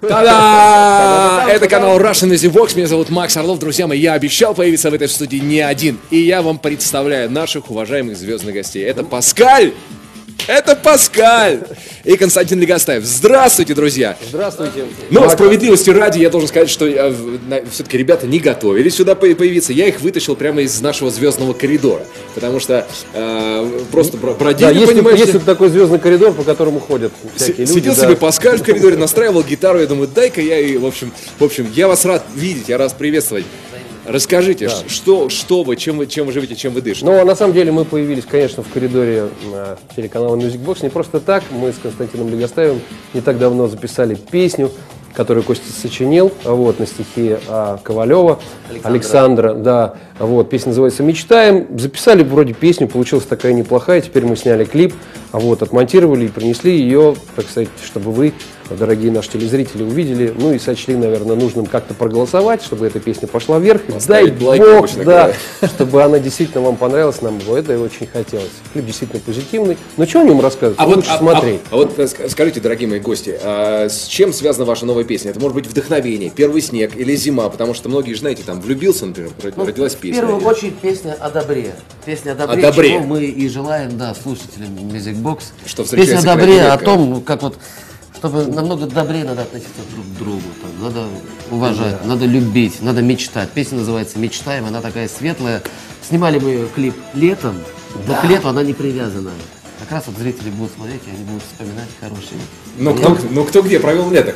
Та-да! Это канал Russian Music Box. Меня зовут Макс Орлов. Друзья мои, я обещал появиться в этой студии не один. И я вам представляю наших уважаемых звездных гостей. Это Паскаль! Это Паскаль! И Константин Легостаев. Здравствуйте, друзья! Здравствуйте! Но справедливости ради я должен сказать, что все-таки ребята не готовились сюда появиться. Я их вытащил прямо из нашего звездного коридора. Потому что просто бродили, да, понимаешь? Есть такой звездный коридор, по которому ходят всякие люди. Сидел себе Паскаль в коридоре, настраивал гитару. Я думаю, дай-ка я и, в общем, я вас рад видеть, я рад приветствовать. Расскажите, да. что вы, чем вы живете, чем вы дышите? Ну, на самом деле мы появились, конечно, в коридоре телеканала Music Box не просто так. Мы с Константином Легостаевым не так давно записали песню, которую Костя сочинил, на стихи Ковалева, Александра, да, песня называется «Мечтаем». Записали вроде песню, получилась такая неплохая, теперь мы сняли клип, отмонтировали и принесли ее, так сказать, чтобы вы, дорогие наши телезрители, увидели, ну и сочли, наверное, нужным как-то проголосовать, чтобы эта песня пошла вверх. Дай Бог, да, чтобы она действительно вам понравилась, нам было это и очень хотелось. Клип действительно позитивный, но что о нем рассказывать? Лучше смотреть. Скажите, дорогие мои гости, с чем связана ваша новая песня? Это может быть вдохновение, первый снег или зима, потому что многие же, знаете, там влюбился, например, родилась песня. В первую очередь песня о добре. Песня о добре, чего мы и желаем, да, слушателям Music Box. Что песня о добре, о том, как чтобы намного добрее надо относиться друг к другу. Там, надо уважать, надо любить, надо мечтать. Песня называется «Мечтаем», она такая светлая. Снимали мы ее клип летом, но к лету она не привязана. Как раз зрители будут смотреть, и они будут вспоминать хорошие. Кто где провел лето?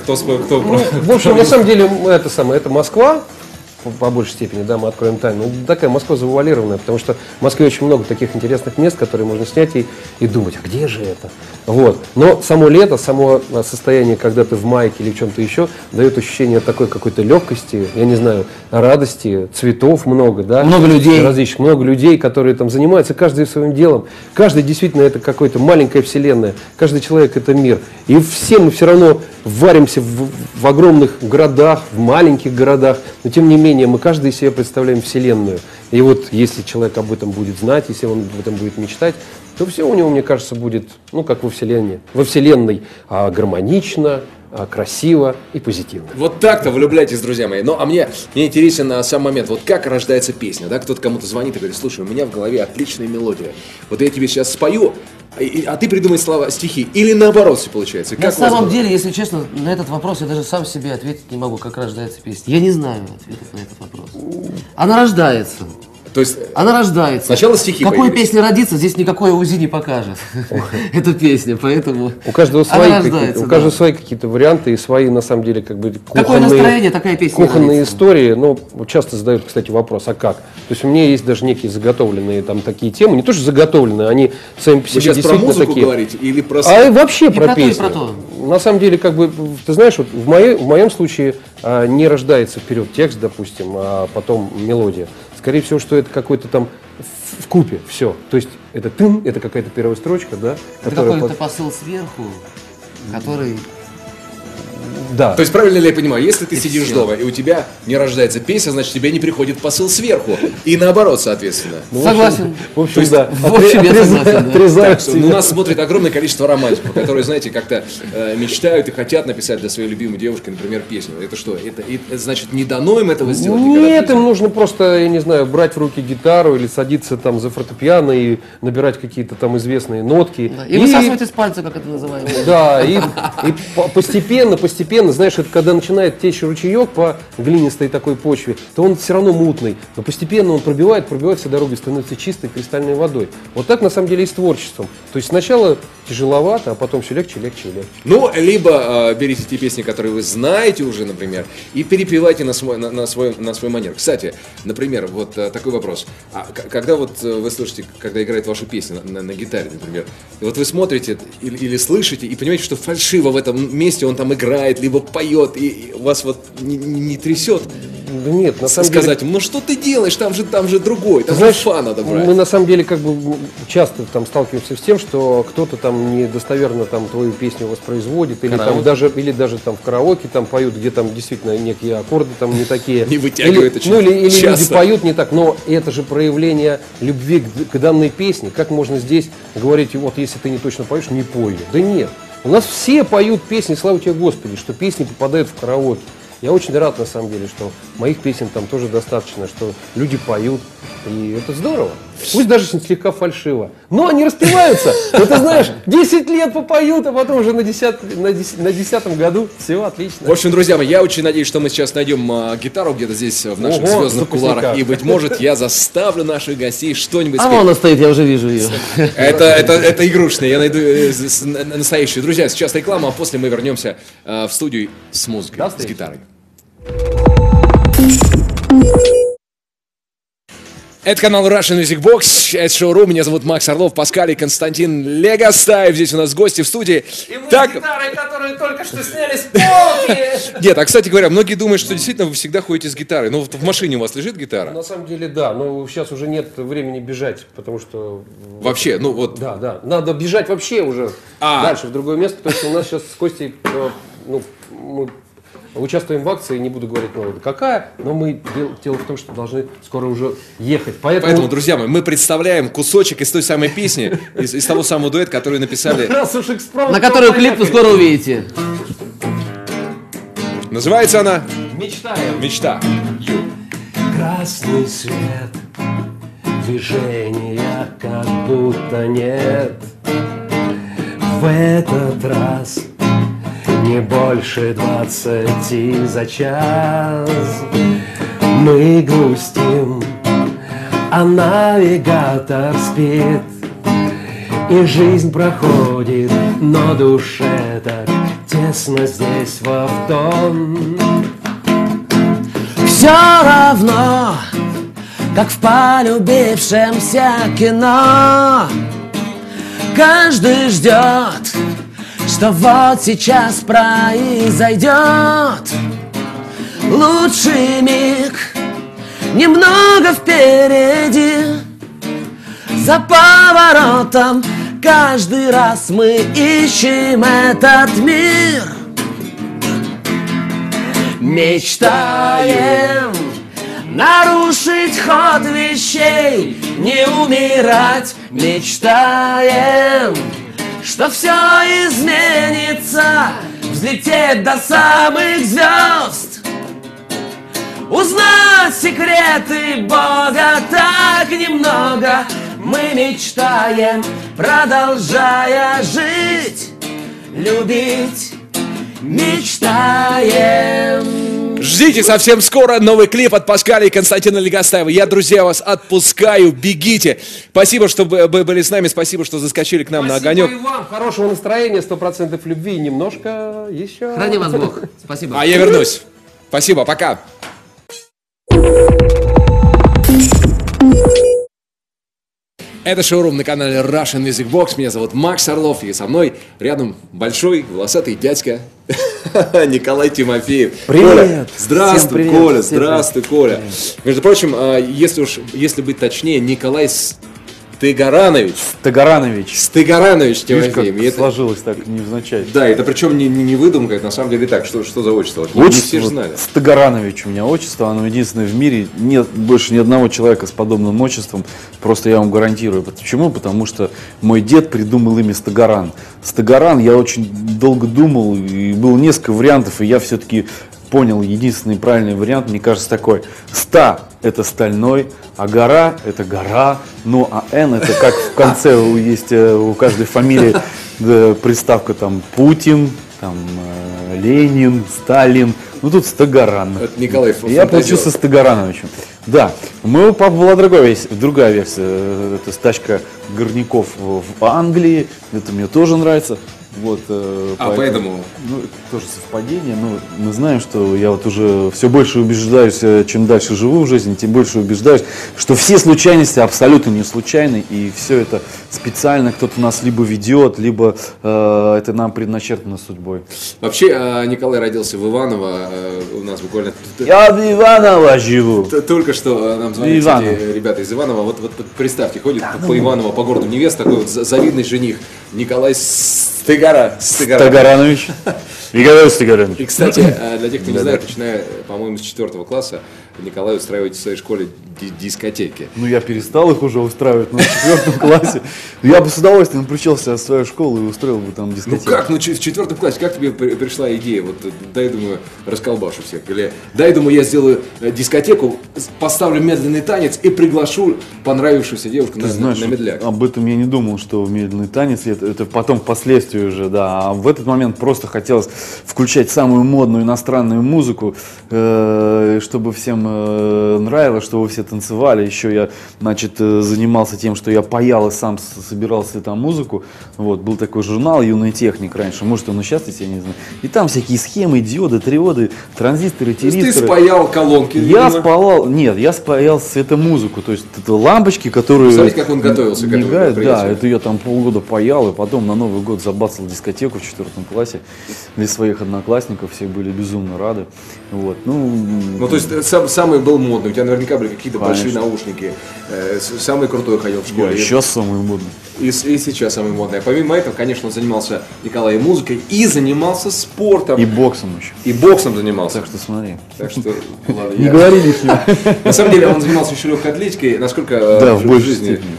В общем, на самом деле, это Москва. По большей степени, да, мы откроем тайну. Такая Москва завуалированная, потому что в Москве очень много таких интересных мест, которые можно снять и думать, а где же это? Но само лето, само состояние, когда ты в майке или в чем-то еще, дает ощущение такой какой-то легкости, я не знаю, радости, цветов много, да? Много людей. Различных, много людей, которые там занимаются, каждый своим делом. Каждый действительно это какая-то маленькая вселенная, каждый человек это мир. И все мы все равно варимся в огромных городах, в маленьких городах, но тем не менее мы каждый себе представляем вселенную. И если человек об этом будет знать, если он об этом будет мечтать, то все у него, мне кажется, будет, как во вселенной гармонично, красиво и позитивно. Вот так-то влюбляйтесь, друзья мои. Мне интересен сам момент, как рождается песня, да, кто-то кому-то звонит и говорит, слушай, у меня в голове отличная мелодия, я тебе сейчас спою, а ты придумай слова, стихи, или наоборот все получается. На самом деле, если честно, на этот вопрос я даже сам себе ответить не могу, как рождается песня. Я не знаю ответа на этот вопрос. Она рождается. То есть она рождается. Сначала стихи Какой появились. песня родится, здесь никакое УЗИ не покажет. Эта песня, поэтому у каждого свои какие-то варианты и свои, на самом деле, какое настроение, такая песня кухонные истории, часто задают, кстати, вопрос, а как? То есть у меня есть даже некие заготовленные там такие темы, не то что заготовленные, они сами по себе сейчас действительно про музыку такие. говорите или про... А вообще про песню. песню. На самом деле, ты знаешь, в моем случае не рождается вперед текст, допустим, а потом мелодия. Скорее всего, что это какой-то там вкупе все. То есть это это какая-то первая строчка, да? Это какой-то посыл сверху, который... Да. То есть правильно ли я понимаю, если ты сидишь дома и у тебя не рождается песня, значит тебе не приходит посыл сверху. И наоборот, соответственно. Согласен. В общем, да. В общем, я согласен. У нас смотрит огромное количество романтиков, которые, знаете, как-то мечтают и хотят написать для своей любимой девушки, например, песню. Это что? Это значит, не дано им этого сделать? Нет, им нужно просто, я не знаю, брать в руки гитару или садиться там за фортепиано и набирать какие-то там известные нотки. И высасывать из пальца, как это называется. Да, и постепенно, знаешь, это когда начинает течь ручеек по глинистой такой почве, то он все равно мутный, но постепенно он пробивается дорогой, становится чистой кристальной водой. Вот так на самом деле и с творчеством. То есть сначала тяжеловато, а потом все легче. Либо берите те песни, которые вы знаете уже, например, и перепевайте на свой манер. Кстати, например, такой вопрос. Когда вы слышите, когда играет ваша песня на гитаре, например, и вы смотрите или слышите и понимаете, что фальшиво в этом месте он там играет, либо поет, и вас не трясет. Да нет, на самом сказать деле... ему, что ты делаешь, там же другой, там знаешь, же фа надо брать. Мы на самом деле часто там сталкиваемся с тем, что кто-то там недостоверно там твою песню воспроизводит, или даже там в караоке там поют, где там действительно некие аккорды там не такие. Не вытягивают очень или люди поют не так, но это же проявление любви к данной песне. Как можно здесь говорить, если ты не точно поешь, не пой ее? Да нет. У нас все поют песни «Слава тебе, Господи», что песни попадают в караоке. Я очень рад, на самом деле, что моих песен там тоже достаточно, что люди поют, и это здорово. Пусть даже слегка фальшиво. Но они распеваются. Но ты знаешь, 10 лет попоют, а потом уже на 10-м году все отлично. В общем, друзья мои, я очень надеюсь, что мы сейчас найдем гитару где-то здесь в наших звездных куларах. И, быть может, я заставлю наших гостей что-нибудь спеть. А вон она стоит, я уже вижу ее. Это игрушечная, я найду настоящую. Друзья, сейчас реклама, а после мы вернемся в студию с музыкой, с гитарой. Это канал Russian Music Box, это шоурум, меня зовут Макс Орлов, Паскаль и Константин Легостаев, здесь у нас гости в студии. И мы с гитарой, которую только что сняли с полки. Нет, а кстати говоря, многие думают, что действительно вы всегда ходите с гитарой, но в машине у вас лежит гитара? На самом деле, да, но сейчас уже нет времени бежать, потому что... Вообще, ну вот... Да, надо бежать вообще уже дальше, в другое место, потому что у нас сейчас с Костей, мы участвуем в акции, не буду говорить, какая, но мы дело в том, что должны скоро уже ехать. Поэтому, друзья мои, мы представляем кусочек из той самой песни, из того самого дуэта, который написали... На которую клип вы скоро увидите. Называется она... «Мечтаем». «Мечта». Красный свет, движения как будто нет. В этот раз не больше 20 за час. Мы грустим, а навигатор спит. И жизнь проходит, но душе так тесно здесь в автон. Все равно, как в полюбившемся кино, каждый ждет, что вот сейчас произойдет лучший миг, немного впереди. За поворотом каждый раз мы ищем этот мир. Мечтаем нарушить ход вещей, не умирать. Мечтаем, что все изменится, взлететь до самых звезд, узнать секреты Бога так немного. Мы мечтаем, продолжая жить, любить, мечтаем. Ждите совсем скоро новый клип от Паскаля и Константина Легостаева. Я, друзья, вас отпускаю, бегите. Спасибо, что были с нами, спасибо, что заскочили к нам на огонек. Спасибо и вам, хорошего настроения, 100% любви и немножко еще. Храни вас Бог. Спасибо. А я вернусь. Спасибо, пока. Это шоурум на канале Russian Music Box. Меня зовут Макс Орлов, и со мной рядом большой волосатый дядька Николай Тимофеев. Привет! Коля, здравствуй, привет. Коля, здравствуй, Коля. Между прочим, если быть точнее, Николай Стыгаранович. Стыгаранович Тимофеев. Видишь, как сложилось так невзначай. Да, это причем не выдумка, это на самом деле так. Что за отчество? Вот не Отчество все же знали. Стыгаранович у меня отчество, оно единственное в мире. Нет больше ни одного человека с подобным отчеством. Просто я вам гарантирую. Почему? Потому что мой дед придумал имя Стыгаран. Стыгаран, я очень долго думал, и было несколько вариантов, и я все-таки понял единственный правильный вариант, мне кажется, такой. Ста – это стальной, а гора – это гора, ну а Н – это как в конце есть у каждой фамилии приставка там Путин, там Ленин, Сталин, ну тут Стыгаран. Это Николай Я получился Стыгарановичем. Да, у моего папы была другая версия, это стачка горняков в Англии, это мне тоже нравится. Вот, поэтому... Ну, это тоже совпадение, но мы знаем, что я вот уже все больше убеждаюсь, чем дальше живу в жизни, тем больше убеждаюсь, что все случайности абсолютно не случайны, и все это специально кто-то нас либо ведет, либо это нам предначертано судьбой. Вообще, Николай родился в Иваново, у нас буквально... Я в Иваново живу. Только что нам звонят ребята из Иванова, вот представьте, ходит по Иваново, по городу невеста, такой вот завидный жених, Николай Стыгаранович. Николай Стыгаранович. И, кстати, для тех, кто не знает, начиная, по-моему, с 4 класса, Николай, устраиваете в своей школе дискотеки. Ну, я перестал их уже устраивать, но в 4 классе. Я бы с удовольствием включился в свою школу и устроил бы там Ну дискотеку. как, в 4 классе, как тебе пришла идея, вот дай, думаю, расколбашу всех, или дай, думаю, я сделаю дискотеку, поставлю медленный танец и приглашу понравившуюся девушку Ты знаешь, на медляк. об этом я не думал, что медленный танец, это потом впоследствии уже, да. А в этот момент просто хотелось включать самую модную иностранную музыку, чтобы всем нравилось, чтобы все танцевали. Еще я, значит, занимался тем, что я паял и сам собирался там музыку. Вот, был такой журнал «Юный техник» раньше, может он и сейчас, я не знаю. И там всякие схемы, диоды, триоды, транзисторы, То есть тиристоры. ты спаял колонки, Я видимо. спаял, нет, я спаял светомузыку, то есть это лампочки, которые Смотрите, как он готовился к этому мигают, да, мероприятию. это я там полгода паял, и потом на Новый год забацал дискотеку в 4 классе для своих одноклассников, все были безумно рады, вот, Ну, то есть самый был модный, у тебя наверняка были какие-то Конечно. большие наушники, самый крутой ходил в я школе. сейчас самый модный. И сейчас самый модный. А помимо этого, конечно, он занимался, Николай, и музыкой, и занимался спортом. И боксом еще. И боксом занимался. Так что смотри. Так что, ладно, Не я- говори лишнего. На самом деле он занимался еще легкой атлетикой. Насколько Да, в большей жизни степени.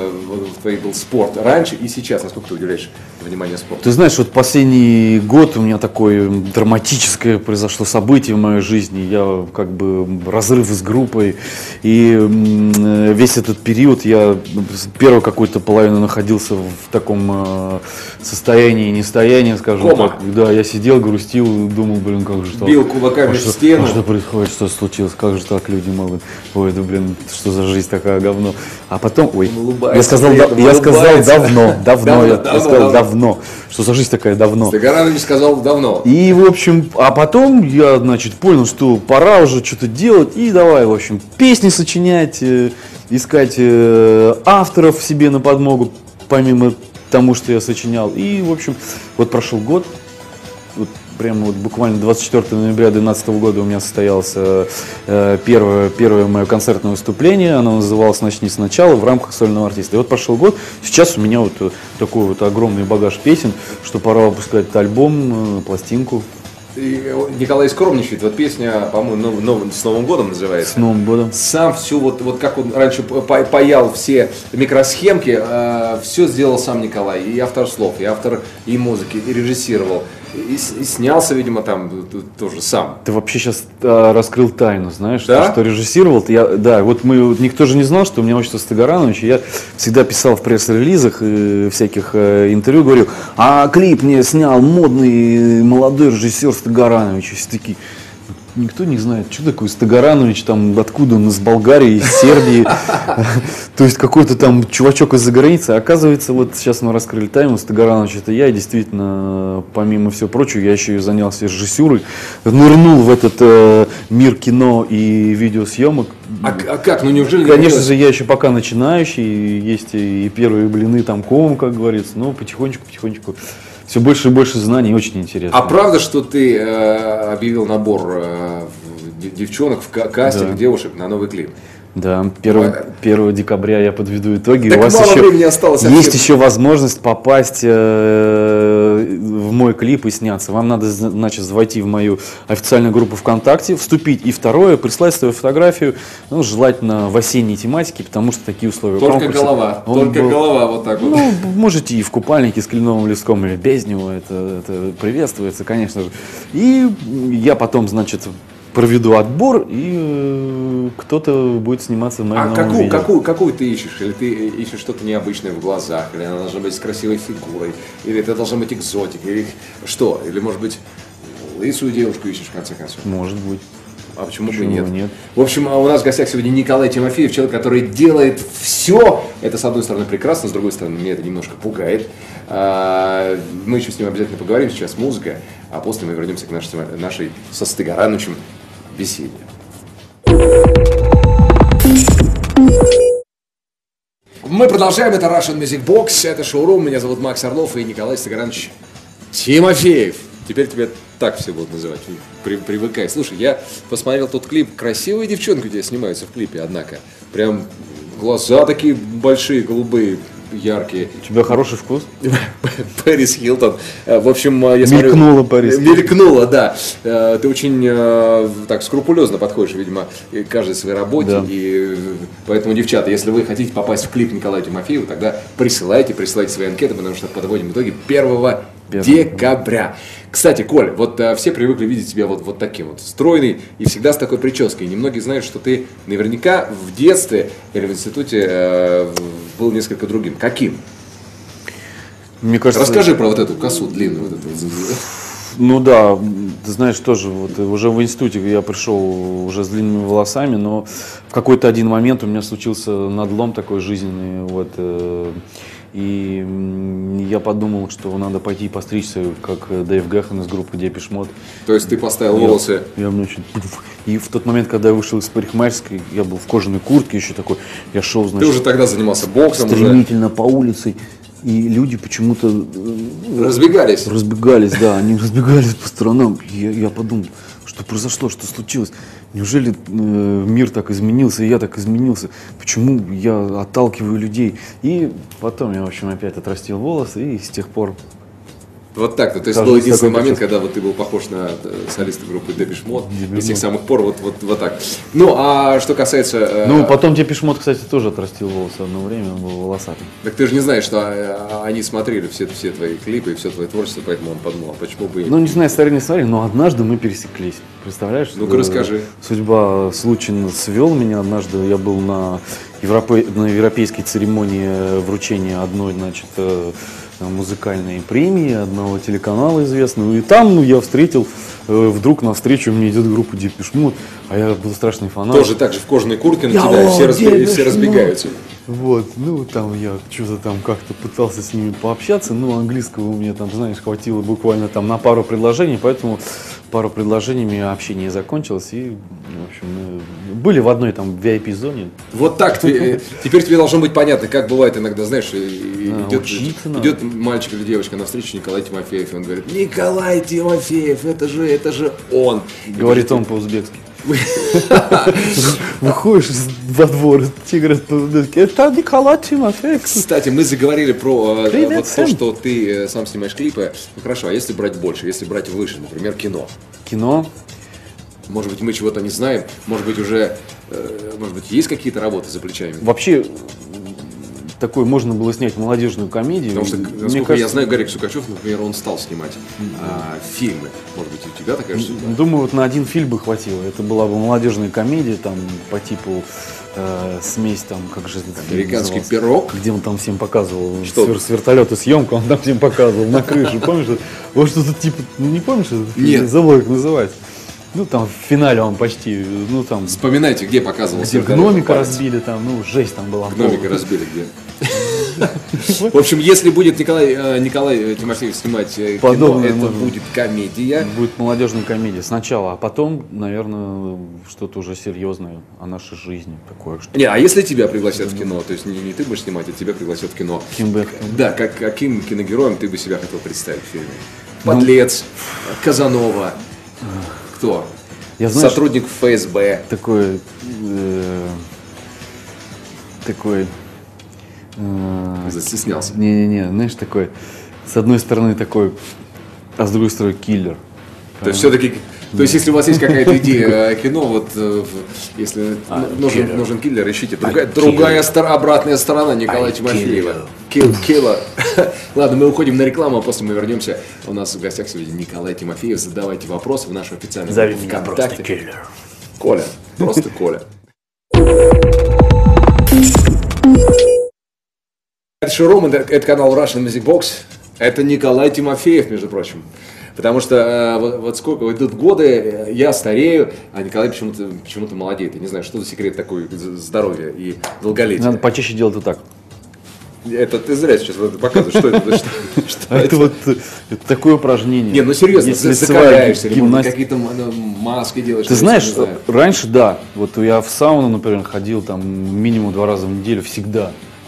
в твоей был спорт раньше и сейчас? Насколько ты уделяешь внимание спорту? Ты знаешь, вот последний год у меня такое драматическое произошло событие в моей жизни. Я как бы разрыв с группой. И весь этот период я первую какую-то половину находился в таком состоянии, нестоянии, скажем Кома. так. Да, я сидел, грустил, думал, блин, как же так. Бил кулаками в стену. Что происходит, что случилось, как же так люди могут. Ой, да блин, что за жизнь такая говно. А потом, ой, Он улыбается я сказал, при этом, я сказал улыбается. давно, я Давно, сказал давно. Что за жизнь такая давно. Стагаранович сказал давно. И, в общем, а потом я, значит, понял, что пора уже что-то делать, и давай, в общем, песни сочинять, искать авторов себе на подмогу, помимо тому, что я сочинял. И, в общем, вот прошел год, вот прямо вот буквально 24 ноября 2012 года у меня состоялось первое мое концертное выступление, оно называлось «Начни сначала» в рамках сольного артиста. И вот прошел год, сейчас у меня вот такой вот огромный багаж песен, что пора выпускать альбом, пластинку. И Николай скромничает. Вот песня, по-моему, с Новым годом называется. С Новым годом. Сам все, вот как он раньше паял все микросхемки, все сделал сам Николай. И автор слов, и автор и музыки, и режиссировал. И снялся, видимо, там тоже сам. Ты вообще сейчас раскрыл тайну, знаешь, Да? что режиссировал. Да, вот никто же не знал, что у меня отчество Стагаранович. Я всегда писал в пресс-релизах, всяких интервью, говорю, а клип мне снял модный молодой режиссер Стагаранович. Все такие, никто не знает, что такое Стагаранович, там, откуда он, из Болгарии, из Сербии. То есть какой-то там чувачок из-за границы. Оказывается, вот сейчас мы раскрыли тайну, Стагаранович это я, и действительно, помимо всего прочего, я еще и занялся режиссурой, нырнул в этот мир кино и видеосъемок. А как? Ну неужели не Конечно хотелось? же, я еще пока начинающий, есть и первые блины там комом, как говорится, но потихонечку все больше и больше знаний, очень интересно. А правда, что ты объявил набор девчонок в кастинг Да. девушек на новый клип? Да, 1 декабря я подведу итоги. Так У вас мало еще времени осталось есть совсем. еще возможность попасть в мой клип и сняться. Вам надо, значит, войти в мою официальную группу ВКонтакте, вступить. И второе, прислать свою фотографию, ну, желательно в осенней тематике, потому что такие условия Только конкурса. голова, Он только был- голова вот так вот. Ну, можете и в купальнике с кленовым листком или без него, это приветствуется, конечно же. И я потом, значит, проведу отбор, и кто-то будет сниматься в моем А новом видео. какую ты ищешь? Или ты ищешь что-то необычное в глазах, или она должна быть с красивой фигурой, или это должна быть экзотика, или что? Или, может быть, лысую девушку ищешь, в конце концов? Может быть. А почему бы и Почему нет? нет? В общем, у нас в гостях сегодня Николай Тимофеев, человек, который делает все. Это, с одной стороны, прекрасно, с другой стороны, меня это немножко пугает. Мы еще с ним обязательно поговорим, сейчас музыка, а после мы вернемся к нашей со Стагарановичем беседе. Мы продолжаем, это Russian Music Box, это шоурум, меня зовут Макс Орлов и Николай Стагаранович Тимофеев. Теперь тебя так все будут называть, привыкай. Слушай, я посмотрел тот клип, красивые девчонки у тебя снимаются в клипе, однако. Прям глаза такие большие, голубые, яркие. У тебя хороший вкус? Пэрис Хилтон. В общем, я Мелькнула Пэрис. Мелькнула, да. Ты очень так скрупулезно подходишь, видимо, к каждой своей работе. Да. И поэтому, девчата, если вы хотите попасть в клип Николая Тимофеева, тогда присылайте свои анкеты, потому что подводим итоги 1 декабря. Кстати, Коль, вот все привыкли видеть тебя вот таким вот стройный и всегда с такой прической. Немногие знают, что ты наверняка в детстве или в институте был несколько другим. Каким? Мне кажется, Расскажи про вот эту косу длинную. Вот эту. Ну да, ты знаешь, тоже вот уже в институте я пришел уже с длинными волосами, но в какой-то один момент у меня случился надлом такой жизненный, вот, и я подумал, что надо пойти постричься, как Дэйв Гэхан из группы Depeche Mode. То есть ты поставил волосы. Я очень... И в тот момент, когда я вышел из парикмахерской, я был в кожаной куртке еще такой, я шел, значит, Ты уже тогда занимался боксом. стремительно по улице. И люди почему-то Разбегались. разбегались, да, они разбегались по сторонам. Я подумал, что произошло, что случилось. Неужели мир так изменился, и я так изменился? Почему я отталкиваю людей? И потом я, в общем, опять отрастил волосы, и с тех пор... Вот так-то. То есть Кажется, был единственный такой момент, процесс. когда вот ты был похож на солиста группы Depeche Mode. И с тех самых пор вот так. Ну, а что касается... Ну, потом Depeche Mode, кстати, тоже отрастил волосы одно время, он был волосатым. Так ты же не знаешь, что они смотрели все твои клипы и все твое творчество, поэтому он подумал, почему бы... Ну, не знаю, смотри, не смотри, но однажды мы пересеклись. Представляешь? Ну-ка, расскажи. Судьба случайно свел меня однажды. Я был на европейской церемонии вручения одной, значит, музыкальной премии одного телеканала известного. И там я встретил, вдруг навстречу мне идет группа Depeche Mode, а я был страшный фанат. Тоже так же в кожаной куртке на тебя, и все разбегаются. Вот, ну там я что-то там как-то пытался с ними пообщаться, но английского у меня там, знаешь, хватило буквально там на пару предложений, поэтому пару предложениями общение закончилось, и, в общем, мы были в одной там VIP-зоне. Вот так. Теперь тебе должно быть понятно, как бывает иногда, знаешь, учиться надо. идет мальчик или девочка навстречу Николай Тимофеев, и он говорит: Николай Тимофеев, это же он. Говорит он по-узбекски. Выходишь во двор, тебе говорят по-узбекски: это Николай Тимофеев. Кстати, мы заговорили про Привет, вот то, Сэм. что ты сам снимаешь клипы. Ну хорошо, а если брать больше, если брать выше, например, кино? Кино. Может быть, мы чего-то не знаем, может быть, уже, может быть, есть какие-то работы за плечами? Вообще, такой можно было снять молодежную комедию. Потому что, Мне насколько я кажется, знаю, Гарик Сукачев, например, он стал снимать фильмы. Может быть, у тебя такая же судьба? думаю, вот на один фильм бы хватило. Это была бы молодежная комедия, там, по типу смесь, там, как же этот фильм Американский назывался? пирог. Где он там всем показывал, Что? с вертолета съемку, он там всем показывал на крыше, помнишь? Вот что-то типа, ну не помнишь этот фильм? Нет. Забыл, как называется. Ну там в финале он почти, ну там, Вспоминайте, где показывался. где гномика разбили, там, ну жесть там была. Гномика разбили где. В общем, если будет Николай Тимофеев снимать кино, Подобное это можно. будет комедия. Будет молодежная комедия сначала, а потом, наверное, что-то уже серьезное о нашей жизни. Такое, что... Не, а если тебя пригласят в кино, то есть не ты будешь снимать, а тебя пригласят в кино. Ким бы- Да, каким киногероем ты бы себя хотел представить в фильме? Подлец, Казанова, кто? Я знаю, Сотрудник ФСБ. такой, Застеснялся. не-не-не, знаешь, такой, с одной стороны такой, а с другой стороны киллер. То есть все-таки, то есть если у вас есть какая-то идея кино, вот если нужен киллер, ищите. Другая обратная сторона Николая Тимофеева. Киллер. Ладно, мы уходим на рекламу, а после мы вернемся. У нас в гостях сегодня Николай Тимофеев. Задавайте вопросы в нашу официальную Зови группу меня ВКонтакте. просто киллер. Коля. Просто Коля. Это шоурум, это канал Russian Music Box. Это Николай Тимофеев, между прочим. Потому что вот сколько идут годы, я старею, а Николай почему-то молодеет. Я не знаю, что за секрет такой здоровья и долголетия. Надо почаще делать вот так. Это ты зря сейчас показываешь, что это. Что Это вот это такое упражнение. Не, ну серьезно, Есть лицевая закаляешься, или может, гимнастика. какие-то маски делаешь. Ты я знаешь, не знаю. раньше да. Вот я в сауну, например, ходил там минимум 2 раза в неделю всегда.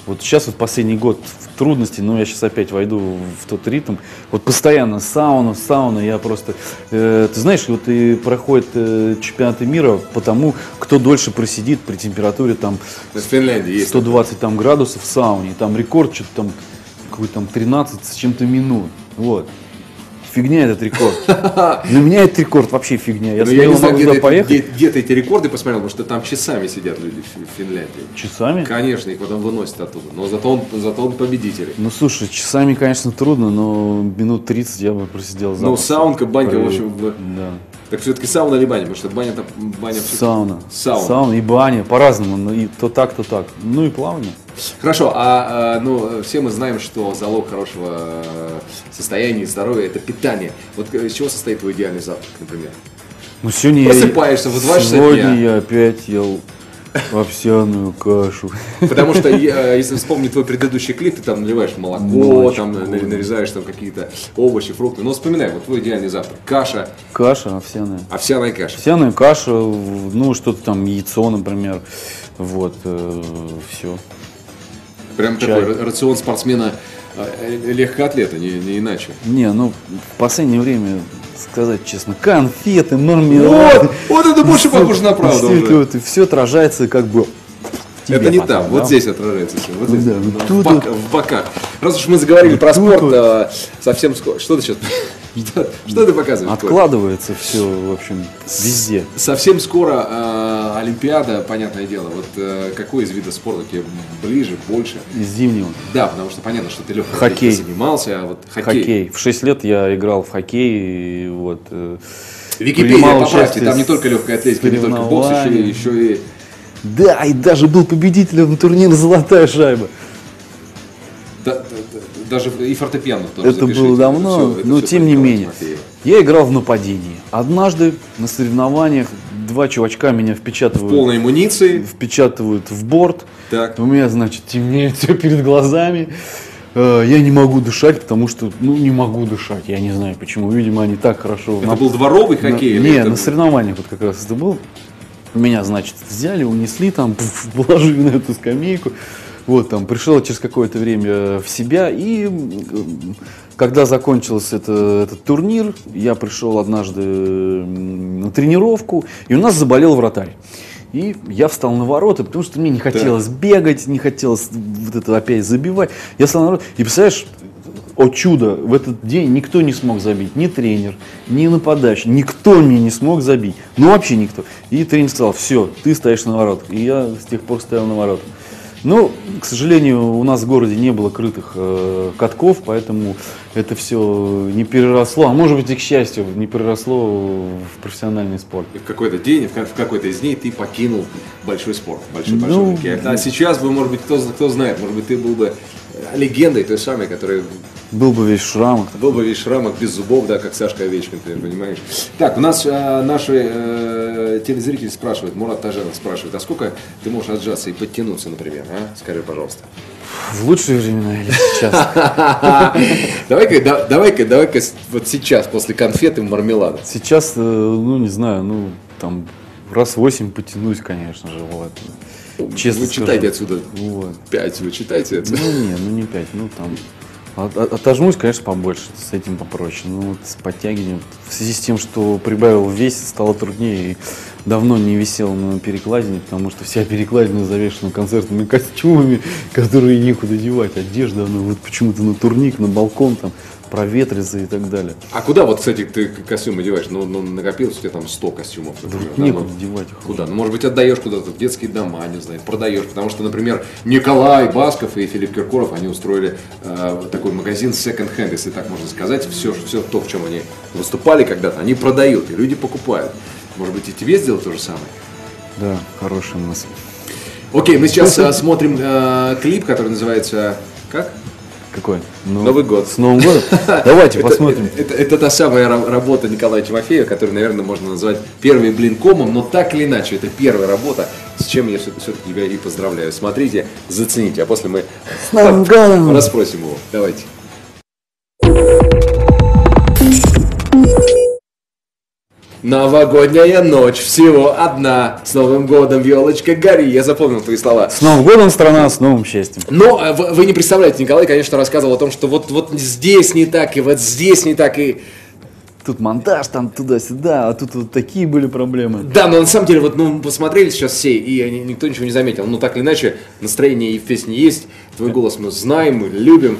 Вот сейчас вот последний год в трудности, но я сейчас опять войду в тот ритм. Вот постоянно сауна, я просто... ты знаешь, вот и проходят чемпионаты мира по тому, кто дольше просидит при температуре там В Финляндии есть 120 там, градусов в сауне. Там рекорд что-то там, какой-то там 13 с чем-то минут. Вот. Фигня этот рекорд. Для меня этот рекорд вообще фигня. Я Ну, я не знаю, могу туда поехать. где ты эти рекорды посмотрел, потому что там часами сидят люди в Финляндии. Часами? Конечно, их потом выносят оттуда. Но зато он победитель. Ну слушай, часами, конечно, трудно, но минут 30 я бы просидел Ну, запросто. саунка, банька, в общем, Да. так все-таки сауна или баня? Потому что баня всё-таки- Сауна. Сауна. И баня, по-разному, ну, и то так, то так. Ну и плавание. Хорошо, все мы знаем, что залог хорошего состояния и здоровья – это питание. Вот из чего состоит твой идеальный завтрак, например? Ну сегодня Просыпаешься в 2 часа Сегодня дня. я опять ел овсяную кашу. Потому что, если вспомнить твой предыдущий клип, ты там наливаешь молоко, там нарезаешь там какие-то овощи, фрукты. Но вспоминай, вот твой идеальный завтрак. Каша, Каша овсяная. овсяная каша. Овсяная каша, ну что-то там, яйцо, например. Вот, все. Прям Чай. такой рацион спортсмена легкоатлета, не иначе. Не, ну в последнее время, сказать честно, конфеты, мармелад. Вот это больше похоже на правду уже. Все отражается как бы в тебе Это не потом, там, да? вот здесь отражается все, вот здесь, Да, в вот тут в боках. Раз уж мы заговорили про тут спорт, совсем скоро. Что ты сейчас? Что ты показываешь? Коль? Откладывается все, в общем, везде. Совсем скоро Олимпиада, понятное дело. Вот какой из видов спорта тебе ближе, больше? Из зимнего. Да, потому что понятно, что ты легкой Хоккей. атлетикой занимался, а вот хоккей. Хоккей. В 6 лет я играл в хоккей. И вот, Википедия, принимал поправьте, участие там не только легкая атлетика, не только бокс, еще и... Да, и даже был победителем турнира «Золотая шайба». Даже и фортепиано тоже Это запишите. было давно, Это но всё тем про не Николая менее. Тимофеева. Я играл в нападении. Однажды на соревнованиях 2 чувачка меня В впечатывают, полной амуниции. впечатывают в борт. Так. У меня, значит, темнеет все перед глазами. Я не могу дышать, потому что, не могу дышать. Я не знаю почему. Видимо, они так хорошо... Это был дворовый хоккей? или Не, это на был- соревнованиях вот как раз это был. Меня, значит, взяли, унесли там, положили на эту скамейку. Вот, там, пришел через какое-то время в себя. И когда закончился этот турнир, я пришел однажды на тренировку, и у нас заболел вратарь. И я встал на ворота, потому что мне не хотелось бегать, не хотелось вот это опять забивать. Я встал на ворота, и представляешь, о чудо, в этот день никто не смог забить, ни тренер, ни нападающий, никто мне не смог забить, ну вообще никто. И тренер сказал: все, ты стоишь на воротах. И я с тех пор стоял на воротах. Ну, к сожалению, у нас в городе не было крытых катков, поэтому это все не переросло, а может быть и к счастью, не переросло в профессиональный спорт. И в какой-то день, в какой-то из дней ты покинул большой спорт, большой Ну, хоккей. А сейчас бы, может быть, кто знает, может быть, ты был бы легендой той самой, которая Был бы весь в шрамах. был бы весь в шрамах, без зубов, да, как Сашка Овечкин, ты понимаешь. Так, у нас наши телезрители спрашивают, Мурат Таженов спрашивает, а сколько ты можешь отжаться и подтянуться, например, а? Скажи, пожалуйста. В лучшие времена или сейчас? Давай-ка вот сейчас, после конфеты и мармелада. Сейчас, не знаю, там раз 8 потянусь, конечно же, вот. Честно Вы читайте скажу. отсюда Вот. 5, вы читайте отсюда. Не 5, там. Отожмусь, конечно, побольше, с этим попроще. Вот с подтягиванием. В связи с тем, что прибавил в весе, стало труднее. И давно не висел на перекладине, потому что вся перекладина завешена концертными костюмами, которые некуда девать. Одежда, она вот почему-то на турник, на балкон там проветрится и так далее. А куда вот, кстати, ты костюм одеваешь? Накопилось у тебя там 100 костюмов, например. да, Некуда девать их. Куда? Ну, может быть, отдаешь куда-то в детские дома, не знаю, продаешь. Потому что, например, Николай Басков и Филипп Киркоров, они устроили такой магазин Second Hand, если так можно сказать. Все то, в чем они выступали когда-то, они продают, и люди покупают. Может быть, и тебе сделать то же самое? Да, хорошая мысль. Окей, мы сейчас смотрим клип, который называется... Как? Какой? Новый год. С Новым годом? Давайте посмотрим. Это та самая работа Николая Тимофеева, которую, наверное, можно назвать первым блинкомом, но так или иначе, это первая работа, с чем я все-таки тебя и поздравляю. Смотрите, зацените, а после мы Новым годом! расспросим его. Давайте. Новогодняя ночь, всего одна. С Новым годом, елочка, гори. Я запомнил твои слова. С Новым годом, страна, с новым счастьем. Но вы не представляете, Николай, конечно, рассказывал о том, что вот здесь не так, и вот здесь не так, и... Тут монтаж, там туда-сюда, а тут вот такие были проблемы. Да, но на самом деле, вот, ну, посмотрели сейчас все, и никто ничего не заметил. Ну, так или иначе, настроение и в песне есть, твой голос мы знаем, мы любим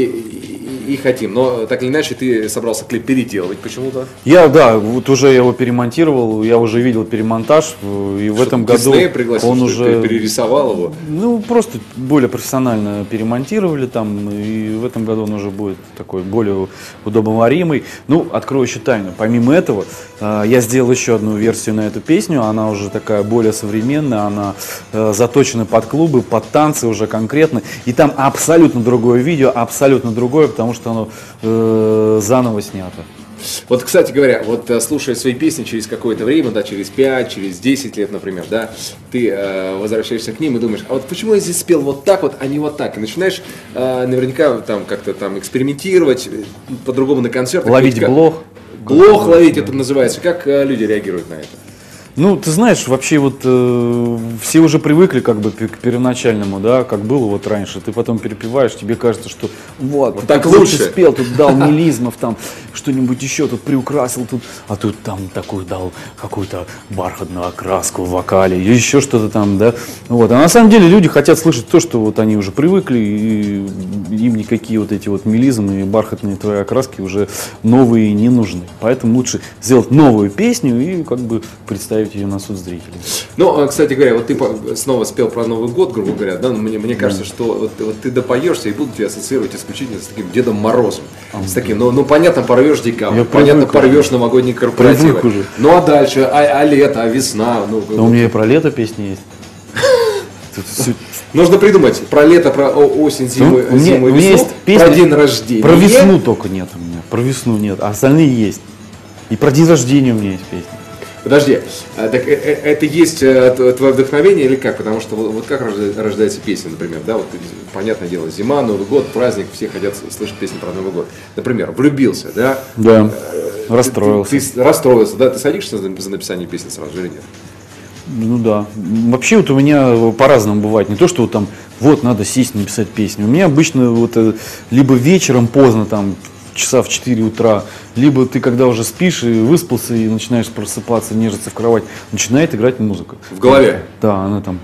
и хотим. Но так или иначе, ты собрался клип переделывать почему-то. Да, вот уже я его перемонтировал, я уже видел перемонтаж, и в этом году Дисней пригласил, он уже перерисовал его. Ну, просто более профессионально перемонтировали там, и в этом году он уже будет такой более удобоваримый. Ну, открою еще тайну. Помимо этого, я сделал еще одну версию на эту песню, она уже такая более современная, она заточена под клубы, под танцы уже конкретно, и там абсолютно другое видео, абсолютно другое, потому что оно заново снято. Вот, кстати говоря, вот слушая свои песни через какое-то время, да, через 5, через 10 лет, например, да, ты возвращаешься к ним и думаешь, а вот почему я здесь спел вот так вот, а не вот так? И начинаешь наверняка там как-то там экспериментировать, по-другому на концертах. Ловить блох. Блох ловить это называется. Как люди реагируют на это? Ну, ты знаешь, вообще вот все уже привыкли как бы к первоначальному, да, как было вот раньше. Ты потом перепеваешь, тебе кажется, что вот ты так лучше лучше спел, тут дал мелизмов, там что-нибудь еще тут приукрасил, тут, а тут там такую дал какую-то бархатную окраску в вокале, или еще что-то там, да. Вот. А на самом деле люди хотят слышать то, что вот они уже привыкли, и им никакие вот эти вот мелизмы и бархатные твои окраски уже новые не нужны. Поэтому лучше сделать новую песню и как бы представить ее на суд зрителей. Ну, кстати говоря, вот ты снова спел про Новый год, грубо говоря, да, но мне кажется, что вот ты допоешься и будут тебя ассоциировать исключительно с таким Дедом Морозом. С таким, ну понятно, порвешь декабрь, понятно, порвешь новогодний корпоратив. Ну а дальше, а лето, а весна. Ну, у меня и про лето песни есть. Нужно придумать про лето, про осень, зиму, зиму и весну, про день рождения. Про весну только нет у меня, про весну нет, а остальные есть. И про день рождения у меня есть песня. Подожди, так это есть твое вдохновение или как? Потому что вот как рождается песня, например, да, вот понятное дело, зима, Новый год, праздник, все хотят слышать песни про Новый год. Например, влюбился, да? Да, расстроился. Ты расстроился, да? Ты садишься за написание песни сразу же или нет? Ну да. Вообще вот у меня по-разному бывает. Не то, что вот там, вот надо сесть написать песню. У меня обычно вот либо вечером поздно, там, часа в 4 утра, либо ты когда уже спишь и выспался и начинаешь просыпаться, нежиться в кровать, начинает играть музыка. В голове? Да, она там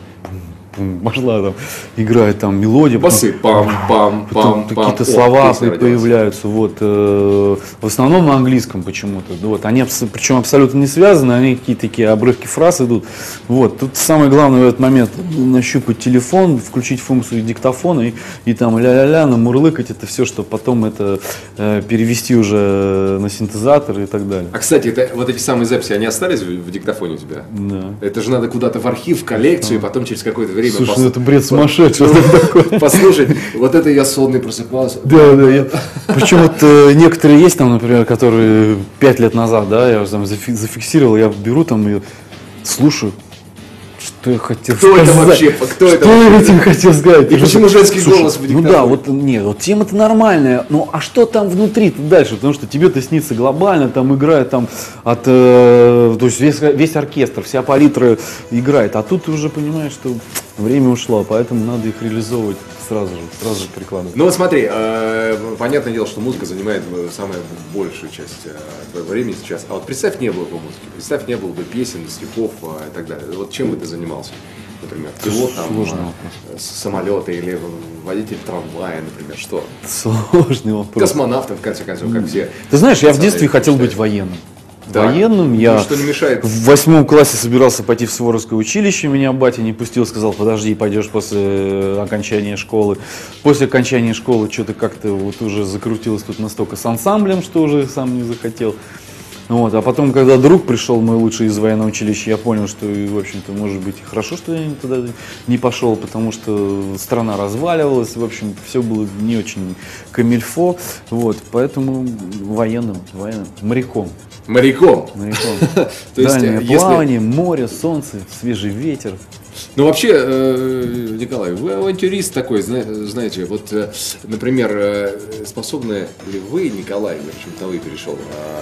пошла, там играет там мелодия. Басы, пам-пам-пам-пам. Какие-то слова появляются, вот, в основном на английском почему-то. Вот, они причем абсолютно не связаны, они какие-то такие обрывки фраз идут. Вот, тут самое главное в этот момент нащупать телефон, включить функцию диктофона и там ля-ля-ля, намурлыкать это все, чтобы потом это перевести уже на синтезатор и так далее. А кстати, вот эти самые записи, они остались в диктофоне у тебя? Да. Это же надо куда-то в архив, в коллекцию, и потом через какое-то время... Слушай, это бред сумасшедший. Послушай, вот это я сонный просыпался. Да. Причем вот некоторые есть там, например, которые 5 лет назад, да, я уже там зафиксировал, я беру там и слушаю. Что я хотел сказать? Это вообще? Кто это я вообще? этим хотел сказать? И почему женский голос в Ну диктофоне? да, вот нет, вот тема-то нормальная, ну а что там внутри-то дальше? Потому что тебе-то снится глобально, там играет там от, то есть весь оркестр, вся палитра играет, а тут ты уже понимаешь, что время ушло, поэтому надо их реализовывать сразу же прикладывать. Ну вот смотри, понятное дело, что музыка занимает самую большую часть твоего времени сейчас. А вот представь, не было бы музыки, представь, не было бы песен, стихов и так далее. Вот чем бы ты занимался? Например, пилот там, самолета или водитель трамвая, например, что? Сложный вопрос. Космонавтом, в конце концов, как все. Ты знаешь, я в детстве хотел быть военным. Да? Военным. Я ничто не мешает. в 8 классе собирался пойти в Суворовское училище, меня батя не пустил, сказал, подожди, пойдешь после окончания школы. После окончания школы что-то как-то вот уже закрутилось тут настолько с ансамблем, что уже сам не захотел. Вот. А потом, когда друг пришел, мой лучший из военного училища, я понял, что, в общем-то, может быть, хорошо, что я туда не пошел, потому что страна разваливалась, в общем, все было не очень камильфо, вот, поэтому военным, моряком. Моряком. Дальнее если... плавание, море, солнце, свежий ветер. Ну, вообще, Николай, вы авантюрист такой, знаете, вот, например, способны ли вы, Николай, я почему-то на «вы» перешел,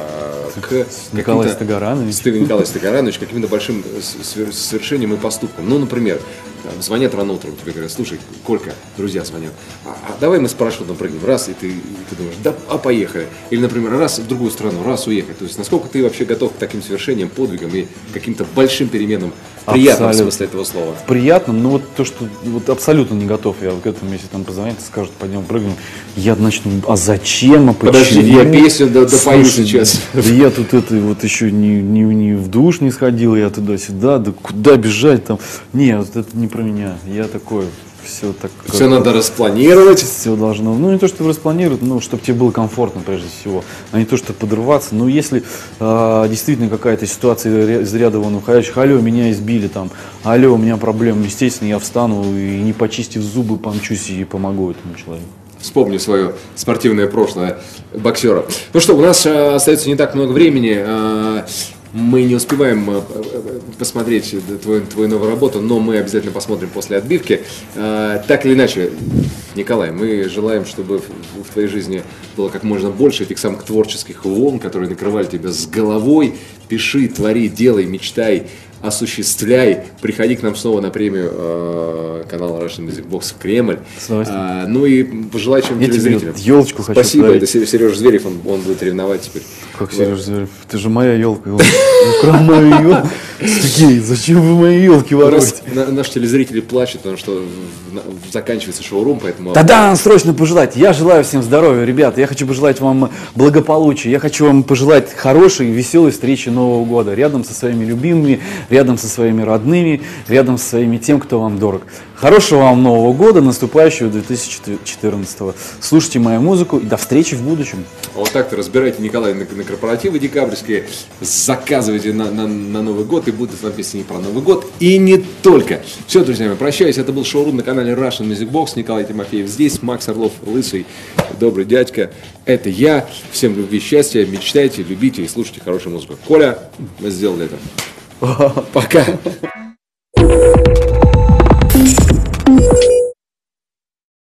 к Николай Стагаранович. Николай Стагаранович, каким-то большим совершениям и поступкам. Ну, например, там, звонят рано утром, тебе говорят: слушай, Колька, друзья звонят, давай мы с парашютом прыгнем, раз, и ты думаешь, да, поехали. Или, например, раз в другую страну, раз уехать. То есть, насколько ты вообще готов к таким совершениям, подвигам и каким-то большим переменам, приятным в смысле этого слова? Приятным, но вот то, что вот абсолютно не готов я к этому, если там позвонят, скажут, пойдем прыгнем, я начну, а зачем, а почему? Подожди, я песню допою сейчас. Да я тут это вот еще не в душ не сходил, я туда-сюда, да куда бежать там. Не, вот это не про меня, я такой, все так. Все надо распланировать. Все должно, ну не то, что распланировать, но чтобы тебе было комфортно прежде всего, а не то, что подрываться. Но если действительно какая-то ситуация из ряда вон уходящих, алло, меня избили там, алло, у меня проблемы, естественно, я встану и не почистив зубы помчусь и помогу этому человеку. Вспомню свое спортивное прошлое боксера. Ну что, у нас остается не так много времени. Мы не успеваем посмотреть твою новую работу, но мы обязательно посмотрим после отбивки. Так или иначе, Николай, мы желаем, чтобы в твоей жизни было как можно больше этих самых творческих волн, которые накрывали тебя с головой. Пиши, твори, делай, мечтай, осуществляй. Приходи к нам снова на премию канала Russian Music Box в Кремль. Ну и пожелай чем-нибудь телезрителям. Елочку хочу. Спасибо, подарить. это Сережа Зверев, он будет ревновать теперь. Как Сережа Зверев? Ты же моя елка. Украл мою елку. Сергей, зачем вы мои елки воруете? Наши телезрители плачут, потому что заканчивается шоурум, поэтому... Тогда срочно пожелать. Я желаю всем здоровья, ребята. Я хочу пожелать вам благополучия. Я хочу вам пожелать хорошей, веселой встречи Нового года. Рядом со своими любимыми, рядом со своими родными, рядом со своими тем, кто вам дорог. Хорошего вам Нового года, наступающего 2014. Слушайте мою музыку и до встречи в будущем. Вот так-то разбирайте, Николай, на корпоративы декабрьские, заказывайте на Новый год, и будут вам песни про Новый год, и не только. Все, друзья мои, прощаюсь. Это был шоурум на канале Russian Music Box. Николай Тимофеев здесь, Макс Орлов, лысый, добрый дядька. Это я. Всем любви, счастья, мечтайте, любите и слушайте хорошую музыку. Коля, мы сделали это. Пока.